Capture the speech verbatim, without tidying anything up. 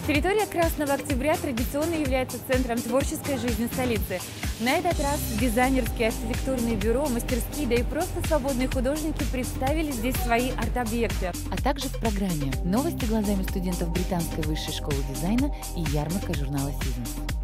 Территория Красного Октября традиционно является центром творческой жизни столицы. На этот раз дизайнерские архитектурные бюро, мастерские, да и просто свободные художники представили здесь свои арт-объекты. А также в программе новости глазами студентов Британской высшей школы дизайна и ярмарка журнала «Сизнес».